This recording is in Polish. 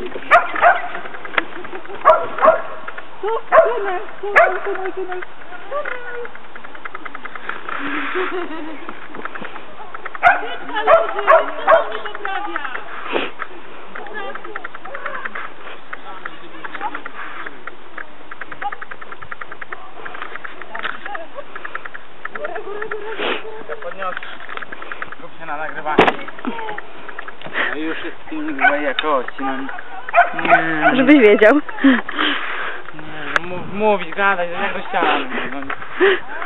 Tunaj. Szybka ludzie, to mnie poprawia. Ja podniosę. Skup się na nagrywaniu. No już jest filmik złej jakości. No. Nie. Żebyś wiedział. Nie, no mówić, gadać, jak do ściany. No.